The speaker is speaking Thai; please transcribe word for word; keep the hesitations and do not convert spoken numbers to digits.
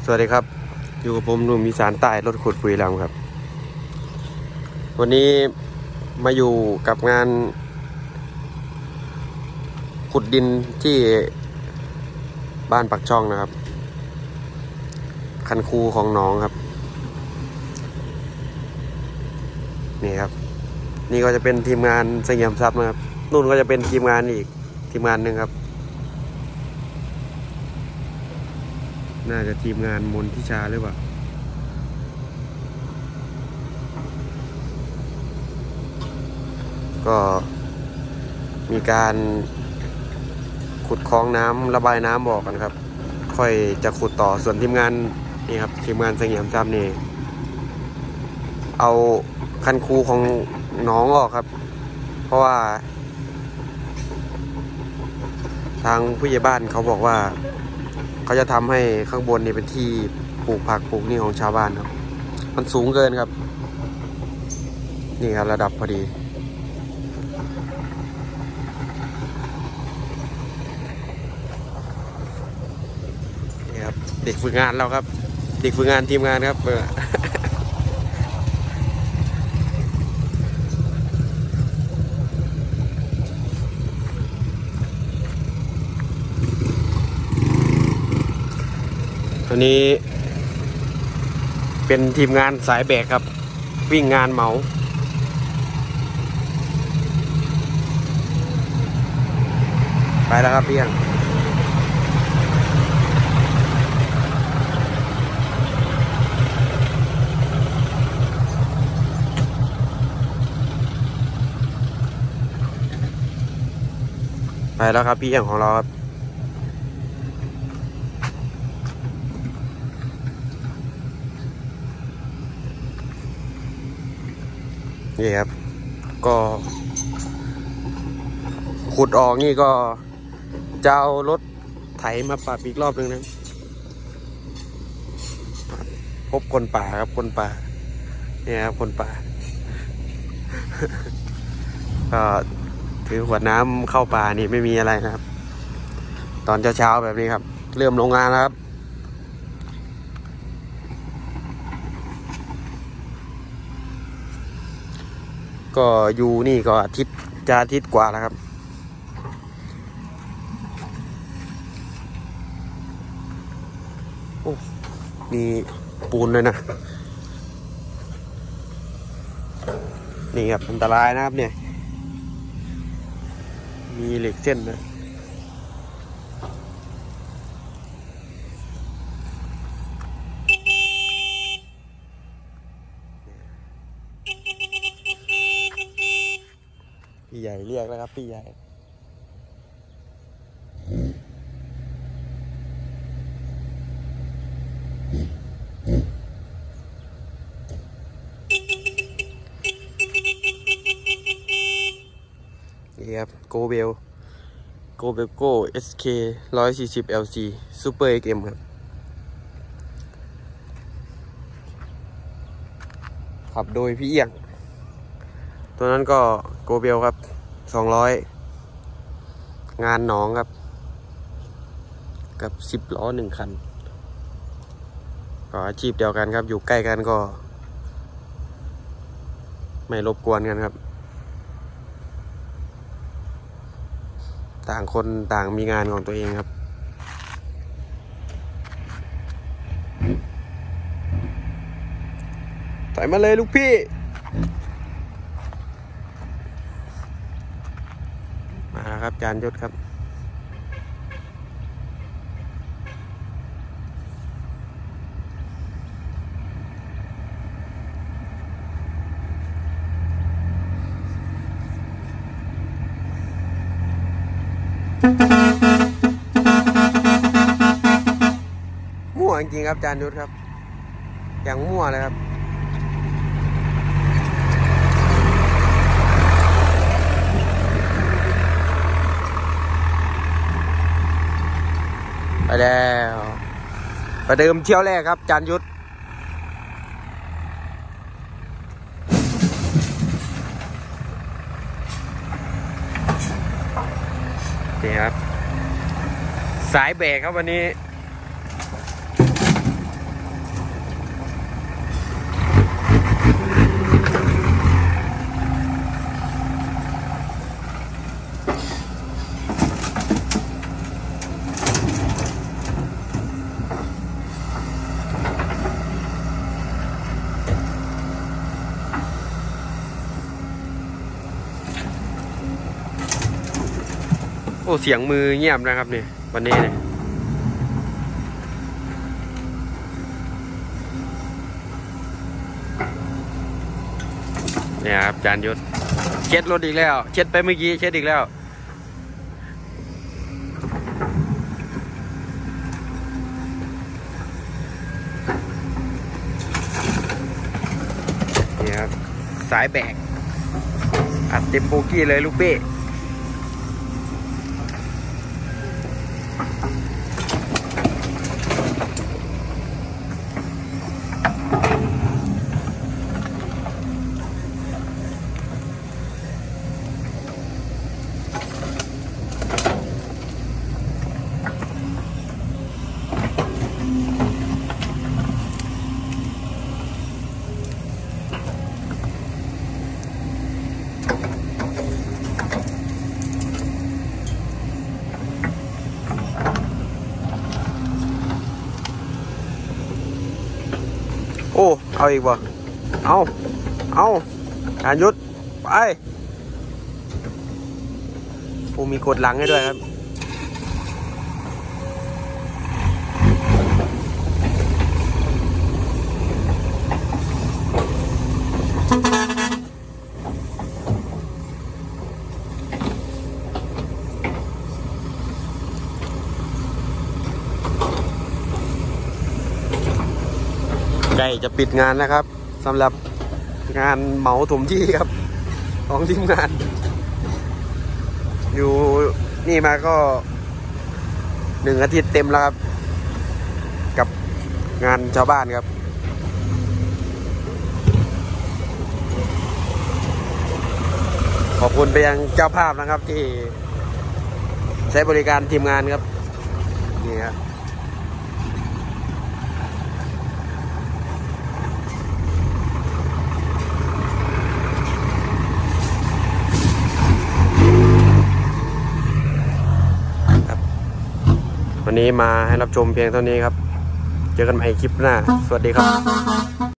สวัสดีครับอยู่กับผมหนุ่มอีสานใต้รถขุดปุยลำครับวันนี้มาอยู่กับงานขุดดินที่บ้านปักช่องนะครับคันคูของน้องครับนี่ครับนี่ก็จะเป็นทีมงานเสงี่ยมทรัพย์นะครับนู่นก็จะเป็นทีมงานอีกทีมงานหนึ่งครับน่าจะทีมงานมนทิชาหรือเปล่าก็มีการขุดคลองน้ำระบายน้ำออกกันครับค่อยจะขุดต่อส่วนทีมงานนี่ครับทีมงานเสงี่ยมทรัพย์นี่เอาคันคูของน้องออกครับเพราะว่าทางผู้ใหญ่บ้านเขาบอกว่าเขาจะทำให้ข้างบนนี่เป็นที่ปลูกผักปลูกนี่ของชาวบ้านครับมันสูงเกินครับนี่ครับระดับพอดีนี่ครับเด็กฝึกงานเราครับเด็กฝึกงานทีมงานครับเออตัวนี้เป็นทีมงานสายแบกครับวิ่งงานเหมาไปแล้วครับเพียงไปแล้วครับพี่อย่างของเราครับนี่ครับก็ขุดออกนี่ก็จะเอารถไถมาปรับอีกรอบนึงนะพบคนป่าครับคนป่าเนี่ยครับคนป่า ก็ถือขวดน้ำเข้าป่านี่ไม่มีอะไรนะครับตอนเช้าๆแบบนี้ครับเริ่มลงงานแล้วครับก็อยู่นี่ก็อาทิตย์จะอาทิตย์กว่าแล้วครับโอ้มีปูนเลยนะนี่ครับอันตรายนะครับเนี่ยมีเหล็กเส้นนะพี่ใหญ่เรียกแล้วครับพี่ใหญ่นี่ครับโกเบลโกเบลโก้ เอส เค หนึ่งร้อยสี่สิบ แอล ซี Super เอ็กซ์ เอ็ม ครับขับโดยพี่เอียงตัวนั้นก็โกเบลครับสองร้อยงานหนองครับกับสิบล้อหนึ่งคันก็อาชีพเดียวกันครับอยู่ใกล้กันก็ไม่รบกวนกันครับต่างคนต่างมีงานของตัวเองครับต่อยมาเลยลูกพี่มาครับจานยศครับมั่วจริงๆครับจานยศครับอย่างมั่วเลยครับไปแล้วประเดิมเที่ยวแรกครับจานยุทธนี่ครับสายเบรกครับวันนี้เสียงมือเงียบนะครับนี่วันนี้เนี่ยเนี่ยครับจานยุทธเช็ดรถอีกแล้วเช็ดไปเมื่อกี้เช็ดอีกแล้วนี่ครับสายแบกอัดเต็มโบกี้เลยลูกเป้โอ้เอาอีกบ่เอาเอาจานยุทธไปโอ้มีกดหลังให้ด้วยครับใกล้จะปิดงานแล้วครับสำหรับงานเหมาถมที่ครับของทีมงานอยู่นี่มาก็หนึ่งอาทิตย์เต็มแล้วครับกับงานชาวบ้านครับขอบคุณไปยังเจ้าภาพนะครับที่ใช้บริการทีมงานครับนี่ครับวันนี้มาให้รับชมเพียงเท่านี้ครับเจอกันใหม่คลิปหน้าสวัสดีครับ